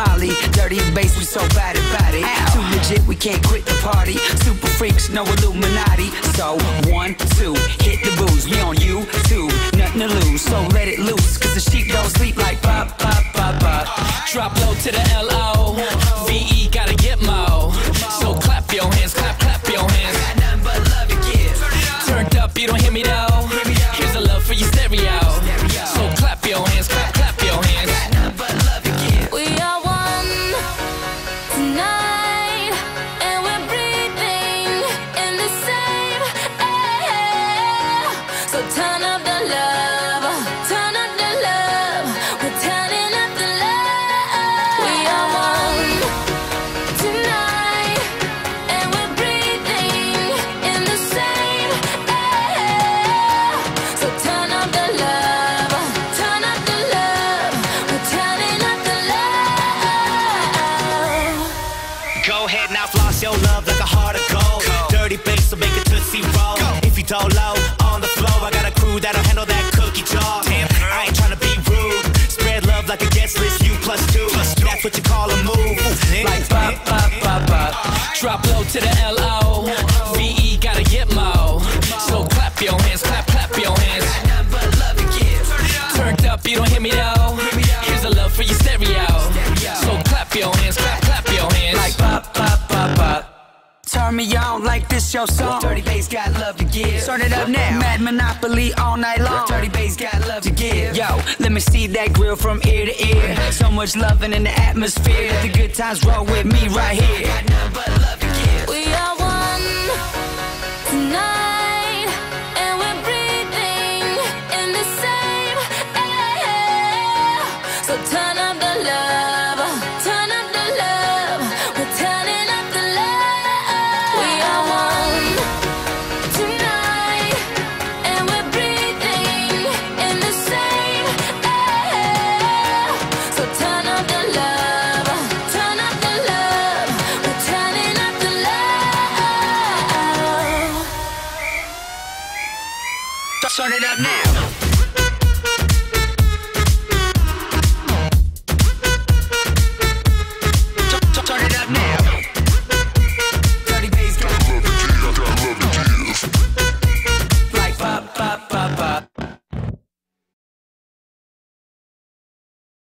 Molly, dirty bass, we so bad about it. Too legit, we can't quit the party. Super freaks, no Illuminati. So 1, 2, hit the booze. We on you too, nothing to lose. So let it loose, cause the sheep don't sleep like pop, pop, pop, pop. Drop low to the L-O-V-E, gotta get mo. So clap your hands, clap, clap your hands. Got nothing but love to give. Turned up, you don't hear me though. Here's a love for your stereo. So clap your hands, clap, clap your hands. Got nothing but love to give. We are one tonight, and we're breathing in the same air. So turn up the love, turn up the love. We're turning up the love. We are one tonight, and we're breathing in the same air. So turn up the love, turn up the love. We're turning up the love. Go ahead now, floss your love like a heart of gold. Dirty bass, so make it Tootsie Roll. If you don't low, on the floor, I got a crew that'll handle that cookie jar. Damn, I ain't tryna be rude. Spread love like a guest list, you plus two. That's what you call a move. Like pop, pop, pop, pop. Drop low to the L-O-V-E, gotta get mo. So clap your hands, clap, clap your hands. Got nothing but love to give. Turned up, you don't hear me though. Here's a love for your stereo. So clap your hands, clap, clap your hands. Like pop, pop, pop, pop. Turn me on like this your song. Dirty bass got love to give. Start it up now. Mad Monopoly all night long. Dirty bass got love to give. Yo, let me see that grill from ear to ear. So much loving in the atmosphere. The good times roll with me right here. Got nothing but love to give. We are one tonight.